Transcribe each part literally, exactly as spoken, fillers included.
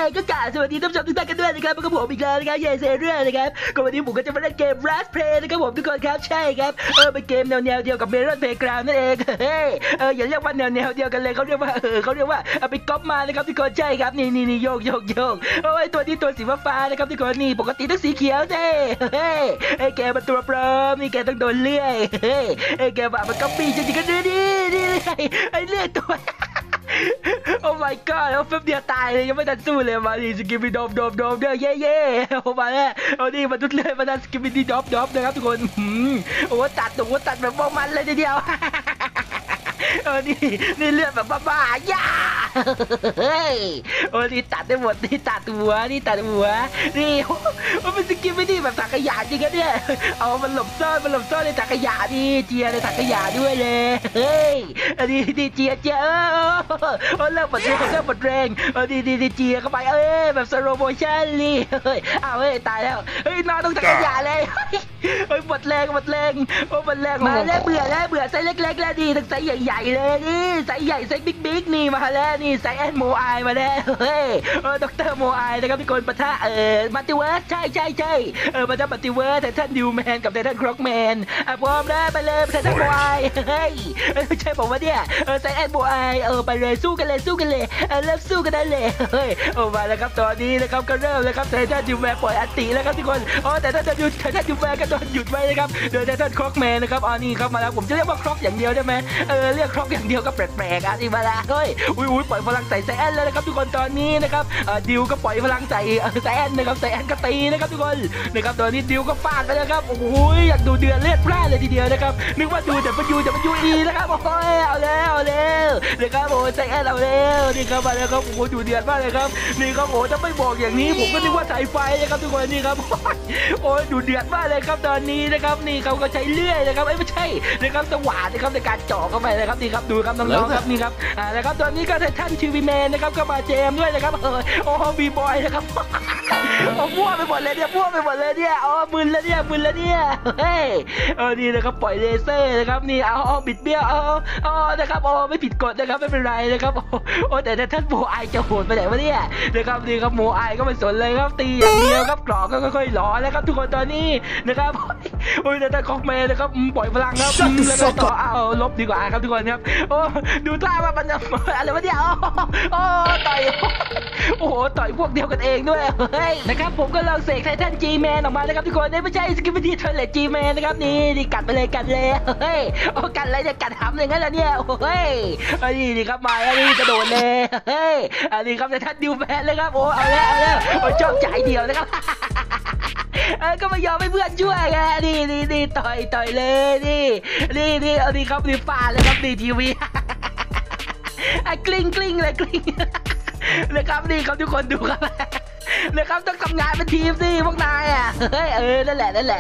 ก็กล่าวสวัสดีท่านผู้ชมทุกท่านกันด้วยนะครับแล้วก็ผมอีกแล้วนะครับเยเซเรื่อนะครับก็วันนี้ผมก็จะมาเล่นเกม Rust Play นะครับผมทุกคนครับใช่ครับเออเป็นเกมแนวๆเดียวกับ Melon Playground นั่นเองเฮ้ยเอออย่าเรียกว่าแนวๆเดียวกันเลยเขาเรียกว่าเออเขาเรียกว่าเอาไปก๊อปมานะครับทุกคนใช่ครับนี่นี่นี่โยกโยกโยกโอ้ยตัวนี้ตัวสีฟ้าๆนะครับทุกคนนี่ปกติต้องสีเขียวเจ้เฮ้ยไอ้แกมันตัวปลอมนี่แกต้องโดนเลื่อยเฮ้ยไอ้แกว่ามันก๊อปปี้จริงๆก็ดูดินี่ไอ้เลื่อยตัวโอ้ my god แล้วแป๊บเดียวตายเลยยังไม่ทันสู้เลยมาดิสกิปปี้ดอมดอมดอมเด้อเย่เย่โอ้มาแล้วเอาดิมาทุกเลยมาดันสกิปปี้ดอมดอมนะครับทุกคนโอ้ตัดโอ้ตัดแบบมันเลยทีเดียวเออนี่นี่เลือดแบบบ้าๆย่าเฮ้ยโอ้นี่ตัดได้หมดนี่ตัดหัวนี่ตัดหัวนี่โอ้เป็นสกิปไม่ดีแบบถังขยะจริงๆเนี่ยเอามันหลบซ่อนมันหลบซ่อนในถังขยะนี่เจียในถังขยะด้วยเลยเฮ้ยอันนี้ดีเจียเจียเออโอ้เริ่มหมดแรงเริ่มหมดแรงเออดีดีดีเจียเข้าไปเอ้ยแบบสโลโมชั่นนี่เฮ้ยอ้าวเฮ้ยตายแล้วเฮ้ยนอนตรงถังขยะเลยเฮ้ยหมดแรงหมดแรงโอ้หมดแรงมาแล้วเบื่อแล้วเบื่อไซส์เล็กๆแล้วดีทั้งไซส์ใหญ่ๆเลยนี่ไซส์ใหญ่ไซส์บิ๊กบิ๊กนี่มาแล้วนี่ไซส์แอนโมไอมาแล้วเฮ้ยเออด็อกเตอร์โมไอนะครับทุกคนปะทะเออมัลติเวิร์สใช่ใช่ใช่เออปะทะมัลติเวิร์สไททันดิวแมนกับไททันคร็อกแมนอ่ะพร้อมแล้วไปเลยไททันโมไอเฮ้ยไม่ใช่ผมว่าเนี่ยเออไซส์แอนโมไอเออไปเลยสู้กันเลยสู้กันเลยเออเริ่มสู้กันได้เลยเฮ้ยโอ้มาแล้วครับตอนนี้นะครับก็เริ่มแล้วครับไททันดิวแมนปล่อยอัตติแล้วครับทุกคนโอ้แต่ไททันดิวไททันดิวแมนก็โดนหยุดไว้นะครับโดยไททันคร็อกแมนนะครับอ๋อนี่ครับมาแล้วผมจะเรียกว่าคร็อกอย่างเดียวได้ไหมเออเรียกคร็อกอย่างเดียวก็แปลกๆอ่ะนี่มาแล้วเฮ้ยอุ้ยอุ้ยปล่อยพลังใส่ไซแอนแล้วนะครับทุกคนตอนนี้นะครับเออดิวก็ปล่อยพลังใส่ไซแอนนะครับไซแอนก็ตีนะครับทุกคนนะครับตอนนี้ดิวก็ฟาดไปแล้วครับโอ้โหอยากดูเดือดเลือดพร่านเลยทีเดียวนะครับนึกว่าดูแต่มันยูแต่มันยูอีนะครับโอ้ยเอาแล้วเอาแล้วนะครับโอ้ไซแอนเอาแล้วนี่ครับมาแล้วครับโอ้โหดูเดือดมากเลยครับนี่ครับโอ้ถ้าไม่บอกอย่างนี้ผมก็นึกว่าสายไฟนะครับทุกคนนี่ครับโอ้ยดูเดือดมากเลยครับตอนนี้นะครับนี่เขาก็ใช้เลื่อยนะครับไม่ใช่นะครับสว่านนะครับในการเจาะเข้าไปนะครับนี่ครับดูครับน้องๆครับนี่ครับอ่านะครับตอนนี้ก็ไททันทีวีแมนนะครับก็มาเจมด้วยนะครับเออโอ้บีบอยนะครับโอ้มั่วไปหมดเลยเนี่ยมั่วไปหมดเลยเนี่ยอ๋อมึนแล้วเนี่ยมึนแล้วเนี่ยเฮ้ยเออนี่นะครับปล่อยเลเซอร์นะครับนี่เอาเอาบิดเบี้ยวเอาเอานะครับโอ้ไม่ผิดกฎนะครับไม่เป็นไรนะครับโอ้แต่ไททันโมไอจะโหดไปไหนวะเนี่ยนะครับนี่ครับโมไอก็ไม่สนเลยครับตีอย่างเดียวครับกรอกก็ค่อยๆหล่อแล้วครับทุกคนตอนนี้นะครับโอ้ยไททันคอกแมนนะครับปล่อยพลังครับแล้วก็ต่อเอาลบดีกว่าครับทุกคนครับโอ้ดูท่าว่ามันจะอะไรวะเนี่ยโอ้ต่อยโอ้โหต่อยพวกเดียวกันเองด้วยเฮ้ยนะครับผมก็ลองเสกไททันจีแมนออกมานะครับทุกคนนี่ไม่ใช่สกิปปี้ทอยเลทจีแมนนะครับนี่นี่กัดไปเลยกัดเลยเฮ้ยโอ้กัดอะไรเนี่ยกัดหำอย่างนั้นเหรอเนี่ยเฮ้ยอันนี้นี่ครับมาอันนี้กระโดดเลยเฮ้ยอันนี้ครับไททันดิวแมนเลยครับโอ้เอาแล้วเอาแล้วโอ้ชอบใจเดียวนะครับเออก็ไม่ยอมให้เพื่อนช่วยไงนี่นี่นี่ต่อยต่อยเลยนี่นี่นี่เอาดีครับนี่ฟาดเลยครับนี่ทีวีไอ้กลิ้งกลิ้งเลยกลิ้งนะครับนี่ครับทุกคนดูครับนะครับต้องทำงานเป็นทีมสิพวกนายอ่ะเฮ้ยเออนั่นแหละนั่นแหละ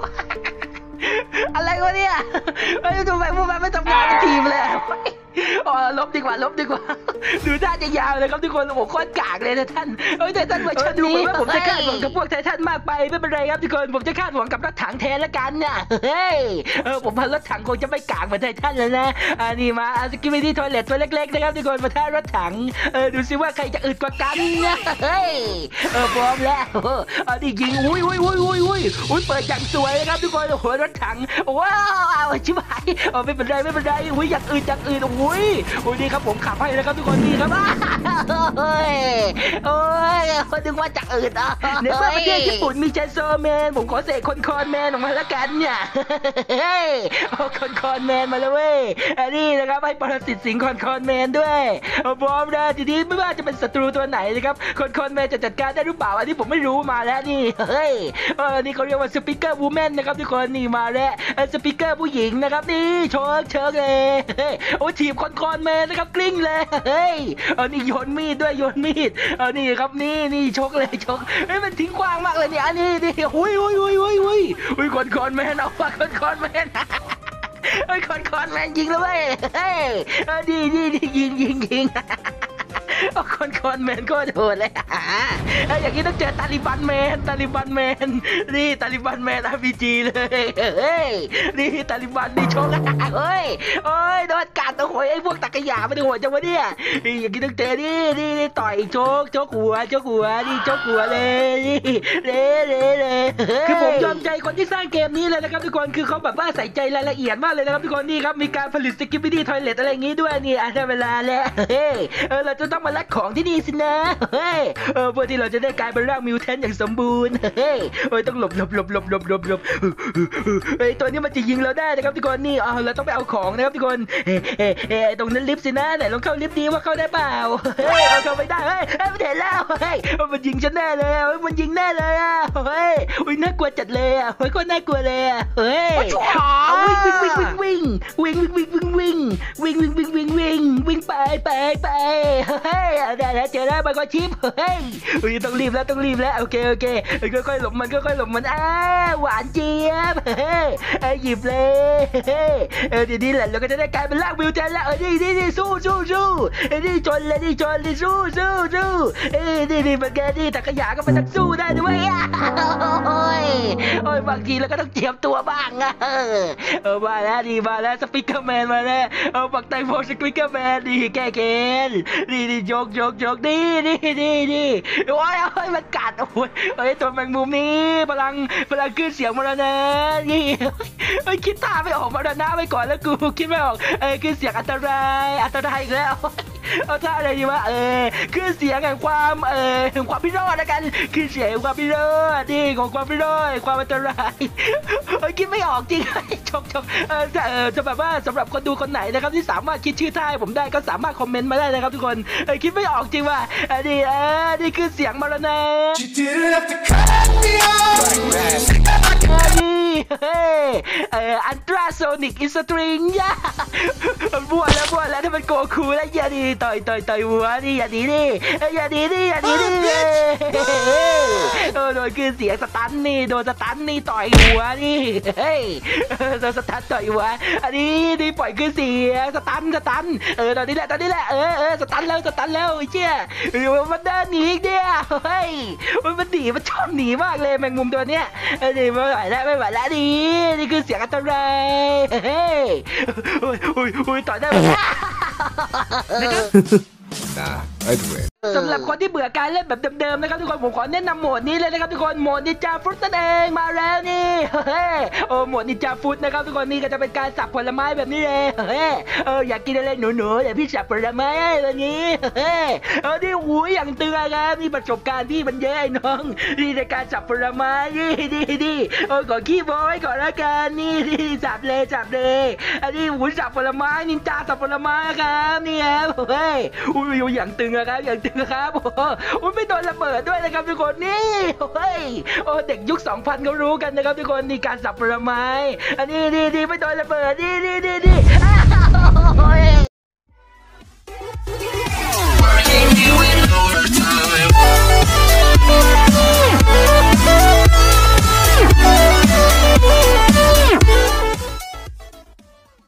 อะไรวะเนี่ยเฮ้ยทำไมพวกมันไม่ทำงานเป็นทีมเลยอ๋อลบดีกว่าลบดีกว่าดูท่าจะยาวเลยครับทุกคนโอ้โหโคตรกากเลยไททันเอ้ยไททันเวอร์ชันนี้ว่าผมจะคาดหวังกับพวกไททันมากไปไม่เป็นไรครับทุกคนผมจะคาดหวังกับรถถังแทนละกันเนี่ยเฮ้ยเออผมพันรถถังคงจะไม่กากเหมือนไททันเลยนะอันนี้มาสกิปปี้ทอยเลทตัวเล็กๆนะครับทุกคนมาท่ารถถังเออดูซิว่าใครจะอึดกว่ากันนะเฮ้ยเออพร้อมแล้วอันนี้ยิงอุ้ยอุ้ยอุ้ยอุ้ยอุ้ยอุ้ยเปิดอย่างสวยนะครับทุกคนโอ้โหรถถังว้าวเอาชิบหายเออไม่เป็นไรไม่เป็นไรอุ้ยอยากอื่นอยากอื่นอุ้ยโอ้ยนี่ครับผมขับให้แล้วครับทุกคนนี่ครับโอ้ยโอ้ยคนนึกว่าจากอื่นอ่ะในประเทศญี่ปุ่นมีเชนโซแมนผมขอเสกคนคอนแมนออกมาแล้วกันเนี่ยเฮ้ยเอาคนคอนแมนมาแล้วเว้ยอันนี้นะครับให้ปรสิตสิงคอนคอนแมนด้วยพร้อมนะทีนี้ไม่ว่าจะเป็นศัตรูตัวไหนนะครับคนคอนแมนจะจัดการได้หรือเปล่าอันนี้ผมไม่รู้มาแล้วนี่เฮ้ยเออนี่เขาเรียกว่าสปิเกอร์วูแมนนะครับทุกคนนี่มาแล้วสปิเกอร์ผู้หญิงนะครับนี่โชว์เชิงเลยโอ้ทีมคนคอนแมนนะครับกลิ้งเลยเฮ้ยเออนี่โยนมีดด้วยโยนมีดเออนี่ครับนี่นี่ชกเลยชกเฮ้ยมันทิ้งกว้างมากเลยเนี่ยอันนี้นี่หุ้ยหุ้ยหุ้ยหุ้ยหุ้ยหุ้ยคนคอนแมนเอาปากคนคอนแมนเฮ้ยคนคอนแมนยิงแล้วเว้ยเฮ้ยเออดีดีดียิงยิงยิงคนคนแมนโคตรโหดเลยอย่างนี้ต้องเจอตาลิบันแมนตาลิบันแมนนี่ตาลิบันแมนอาร์พีจีเลยเฮ้ยนี่ตาลิบันนี่โชกเฮ้ยโอ้ยโดนกัดโอ้ยไอ้พวกตะกยาไม่ได้หัวจังวะเนี่ยอย่างนี้ต้องเจอนี่นี่ต่อยโชกโชกหัวโชกหัวนี่โชกหัวเลยนี่เร่เร่เลยคือผมยอมใจคนที่สร้างเกมนี้เลยนะครับทุกคนคือเขาแบบว่าใส่ใจรายละเอียดมากเลยนะครับทุกคนนี่ครับมีการผลิตสกิปปี้ดี้ทอยเลทอะไรอย่างงี้ด้วยนี่อ่ะได้เวลาแล้วเฮ้ยเออเราจะต้องมาลักของที่นี่สินะเฮ้ยเออเพื่อที่เราจะได้กลายเป็นร่างมิวแทนอย่างสมบูรณ์เฮ้ยเอ้ยต้องหลบหลบหลบหลบหลบหลบหลบเฮ้ยตัวนี้มันจะยิงเราได้นะครับทุกคนนี่อ๋อเราต้องไปเอาของนะครับทุกคนเฮ้ยเฮ้ยเฮ้ยตรงนั้นลิฟต์สินะไหนลองเข้าลิฟต์ดีว่าเข้าได้เปล่าเฮ้ยเอาเข้าไม่ได้เฮ้ยเฮ้ยมันเห็นแล้วเฮ้ยมันยิงฉันแน่เลยเฮ้ยมันยิงแน่เลยอ่ะเฮ้ยอุ้ยน่ากลัวจัดเลยอ่ะเฮ้ยก็น่ากลัวเลยอ่ะเฮ้ยเอาวิ่งวิ่งวิ่งวิ่งวิ่งวิ่งวิ่งวิ่งวิ่งวิ่งวิ่งวิ่งวิ่งวิ่งวิ่งไปไปไปเฮ้ยได้แล้วเจอแล้วมันก็ชิปเฮ้ยอุ้ยต้องรีบแล้วต้องรีบแล้วโอเคโอเคค่อยๆหลบมันค่อยๆหลบมันอ้าหวานเจี๊ยบเฮ้ยหยิบเลยเฮ้ยเดี๋ยวนี้แหละเราก็จะได้กลายเป็นร่างวิวแทนแล้วเออนี่นี่นี่สู้สู้สู้นี่จนเลยนี่จนเลยสู้สู้สู้เอ้ยนี่นี่มันแกนี่ตะขยาก็มันต้องสู้ได้ด้วยอ่ะโอ้ยโอ้ยบางทีเราก็ต้องเจียมตัวบ้างอ่ะเออมาแล้วดีมาแล้วสปิกเกอร์แมนมาแล้วเอาปักไตโฟสปิกเกอร์แมนดีแก้เกณฑ์นี่นี่โยกโยกโยกนี่นี่นี่นี่โอ้ยโอ้ยมันกัดโอ้ยเฮ้ยตัวแมงมุมนี่พลังพลังขึ้นเสียงมาแล้วนะนี่เฮ้ยคิดตาไม่ออกมาแล้วนะไปก่อนแล้วกูคิดไม่ออกเอ้ยขึ้นเสียงอันตรายอันตรายอีกแล้วเอาท่าอะไรดีวะเออขึ้นเสียงแห่งความเออแห่งความพิโรธนะกันขึ้นเสียงแห่งความพิโรธนี่ของความพิโรธความอันตรายเฮ้ยคิดไม่ออกจริงชมชมเออจะเออจะแบบว่าสำหรับคนดูคนไหนนะครับที่สามารถคิดชื่อท่าให้ผมได้ก็สามารถคอมเมนต์มาได้นะครับทุกคนเออคิดไม่ออกจริงว่ะอันนี้เออนี่คือเสียงมาแล้วนะนี่เฮ้เอออันตราโซนิกอินสตริงย่าบัวแล้วบัวแล้วถ้ามันโกคูแล้วอย่าดีต่อยต่อยต่อยหัวนี่อย่าดีดิอย่าดีดิอย่าดีดิโดนโดนคือเสียงสตันนี่โดนสตันนี่ต่อยหัวนี่เฮ้ยโดนสตันต่อยหัวอันนี้นี่ปล่อยคือเสียงสตันสตันเออตอนนี้แหละตอนนี้แหละเออเออสตันแล้วสตันแล้วไอ้เจี๊ยมันเดินหนีอีกเนี่ยเฮ้ยมันหนีมันชอบหนีมากเลยแมงมุมตัวเนี้ยเออไม่ไหวแล้วไม่ไหวแล้วดีนี่คือเสียงอันตรายเฮ้ยอุ้ยอุ้ยอุ้ยต่อยได้ไหม Nah, I'd win. สำหรับคนที่เบื่อการเล่นแบบเดิมๆนะครับทุกคนผมขอแนะนำโหมดนี้เลยนะครับทุกคนโหมดนินจาฟุตนั่นเองมาแล้วนี่เฮ้ยโอ้โหมดนินจาฟุตนะครับทุกคนนี่ก็จะเป็นการสับผลไม้แบบนี้เลยเฮ้ยเอออยากกินอะไรหนูๆเดี๋ยวพี่สับผลไม้แบบนี้เฮ้ยเออนี่หูยอย่างเตือนครับนี่ประสบการณ์พี่มันเยอะไอ้น้องนี่ในการสับผลไม้นี่นี่นี่เออขอขี้โม้ไว้ก่อนละกันนี่นี่สับเลยสับเลยอันนี้หูสับผลไม้นินจาสับผลไม้ครับนี่ครับเฮ้ยอุ้ยอย่างตึงครับอย่างตึงครับโอ้ยไม่โดนระเบิดด้วยนะครับทุกคนนี่เฮ้ยโอ้เด็กยุคสองพันเขารู้กันนะครับทุกคนนี่การสับผลไม้อันนี้นี่นี่ไม่โดนระเบิดนี่นี่นี่นี่